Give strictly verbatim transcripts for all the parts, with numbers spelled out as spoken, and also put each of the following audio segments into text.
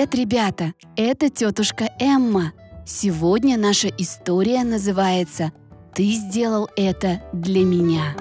Привет, ребята! Это тетушка Эмма. Сегодня наша история называется «Ты сделал это для меня».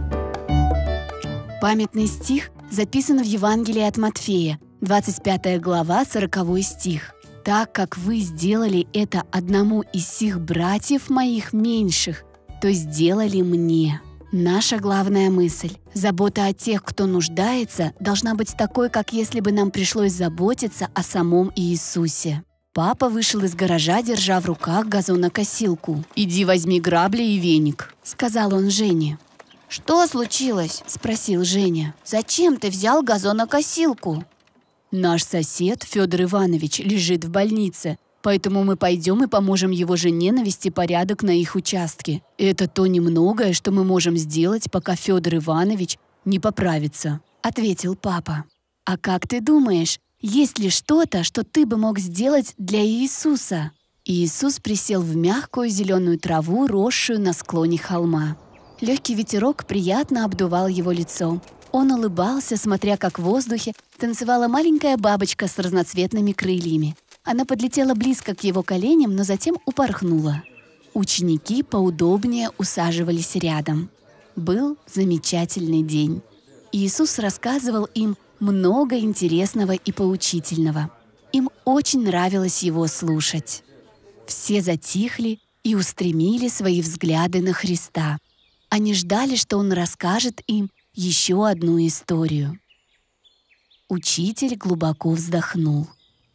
Памятный стих записан в Евангелии от Матфея, двадцать пятая глава, сороковой стих. «Так как вы сделали это одному из сих братьев моих меньших, то сделали мне». Наша главная мысль – забота о тех, кто нуждается, должна быть такой, как если бы нам пришлось заботиться о самом Иисусе. Папа вышел из гаража, держа в руках газонокосилку. «Иди возьми грабли и веник», – сказал он Жене. «Что случилось?» – спросил Женя. «Зачем ты взял газонокосилку?» «Наш сосед Федор Иванович лежит в больнице, поэтому мы пойдем и поможем его жене навести порядок на их участке. Это то немногое, что мы можем сделать, пока Федор Иванович не поправится», – ответил папа. «А как ты думаешь, есть ли что-то, что ты бы мог сделать для Иисуса?» Иисус присел в мягкую зеленую траву, росшую на склоне холма. Легкий ветерок приятно обдувал его лицо. Он улыбался, смотря как в воздухе танцевала маленькая бабочка с разноцветными крыльями. Она подлетела близко к его коленям, но затем упорхнула. Ученики поудобнее усаживались рядом. Был замечательный день. Иисус рассказывал им много интересного и поучительного. Им очень нравилось его слушать. Все затихли и устремили свои взгляды на Христа. Они ждали, что он расскажет им еще одну историю. Учитель глубоко вздохнул.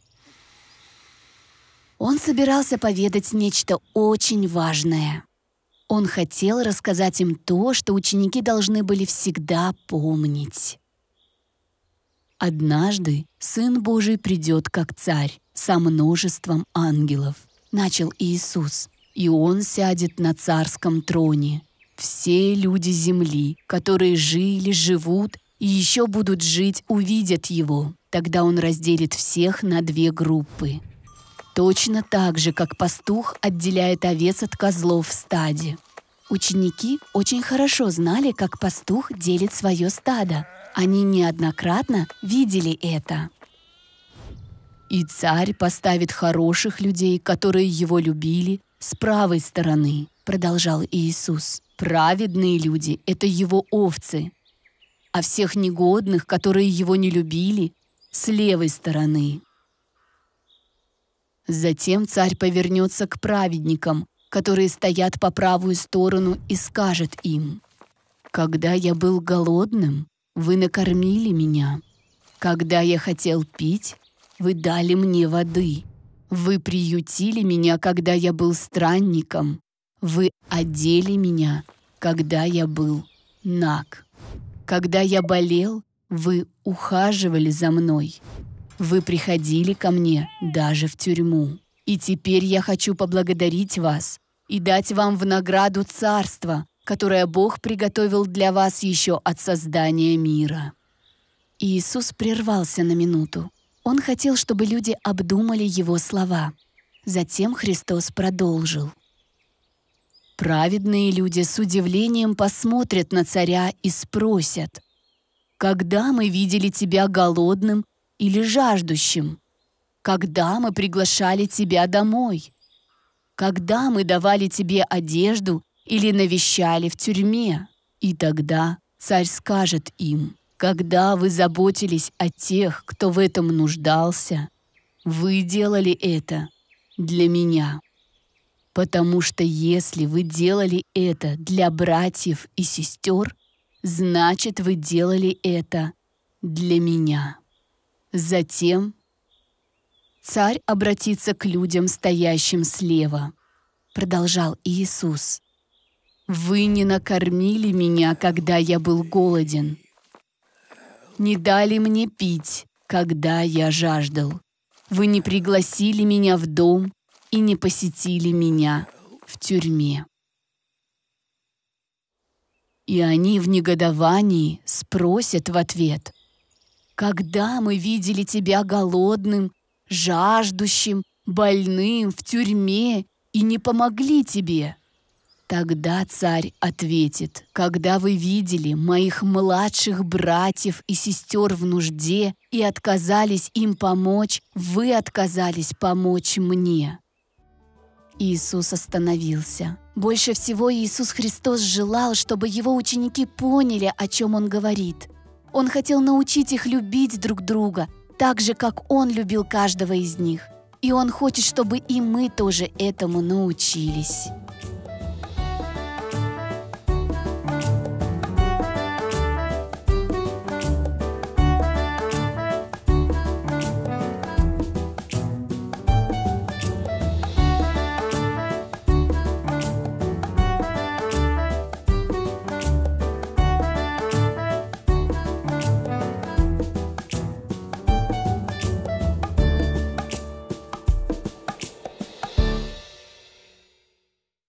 Он собирался поведать нечто очень важное. Он хотел рассказать им то, что ученики должны были всегда помнить. «Однажды Сын Божий придет как царь со множеством ангелов», — начал Иисус, «и Он сядет на царском троне. Все люди земли, которые жили, живут и еще будут жить, увидят Его. Тогда Он разделит всех на две группы. Точно так же, как пастух отделяет овец от козлов в стаде». Ученики очень хорошо знали, как пастух делит свое стадо. Они неоднократно видели это. «И царь поставит хороших людей, которые его любили, с правой стороны», — продолжал Иисус. «Праведные люди — это его овцы, а всех негодных, которые его не любили, с левой стороны. Затем царь повернется к праведникам, которые стоят по правую сторону, и скажет им: «Когда я был голодным, вы накормили меня. Когда я хотел пить, вы дали мне воды. Вы приютили меня, когда я был странником. Вы одели меня, когда я был наг. Когда я болел, вы ухаживали за мной. Вы приходили ко мне даже в тюрьму. И теперь я хочу поблагодарить вас и дать вам в награду царство, которое Бог приготовил для вас еще от создания мира». Иисус прервался на минуту. Он хотел, чтобы люди обдумали его слова. Затем Христос продолжил. «Праведные люди с удивлением посмотрят на царя и спросят: когда мы видели тебя голодным или жаждущим? Когда мы приглашали тебя домой? Когда мы давали тебе одежду или навещали в тюрьме?» И тогда царь скажет им: «Когда вы заботились о тех, кто в этом нуждался, вы делали это для меня. Потому что если вы делали это для братьев и сестер, значит, вы делали это для меня». Затем царь обратится к людям, стоящим слева. Продолжал Иисус. «Вы не накормили меня, когда я был голоден. Не дали мне пить, когда я жаждал. Вы не пригласили меня в дом и не посетили меня в тюрьме». И они в негодовании спросят в ответ: «Когда мы видели тебя голодным, жаждущим, больным, в тюрьме и не помогли тебе?» Тогда царь ответит: «Когда вы видели моих младших братьев и сестер в нужде и отказались им помочь, вы отказались помочь мне». Иисус остановился. Больше всего Иисус Христос желал, чтобы его ученики поняли, о чем Он говорит. Он хотел научить их любить друг друга, так же, как Он любил каждого из них. И Он хочет, чтобы и мы тоже этому научились.